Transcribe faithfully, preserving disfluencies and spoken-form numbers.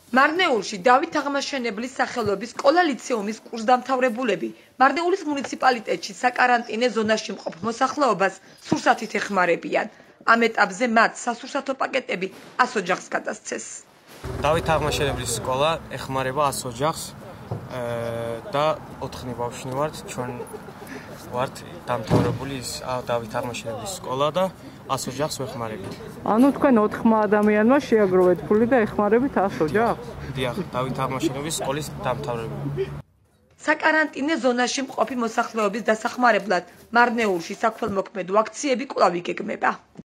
მარნეულში დავით აღმაშენებლის სახელობის სკოლა-ლიცეუმის კურსდამთავრებულები მარნეულის მუნიციპალიტეტში საკარანტინე ზონაში მყოფ მოსახლეობას სურსათით ეხმარებიან. ამ ეტაპზე მათ სასურსათო პაკეტები ას ოჯახს გადასცეს. დავით აღმაშენებლის სკოლა ეხმარება ას ოჯახს და ოთხი ბავშვი ვართ, ჩვენ ვართ დამთავრებული ის დავით აღმაშენებლის სკოლა და ას ოჯახს ვეხმარებით. ანუ თქვენ ოთხმა ადამიანმა შეაგროვეთ ფული და ეხმარებით ას ოჯახს? დიახ, დავით აღმაშენებლის სკოლის დამთავრებული. საკარანტინე ზონაში მყოფი მოსახლეობის დასახმარებლად მარნეულში საქველმოქმედო აქციები კვლავ იგეგმება.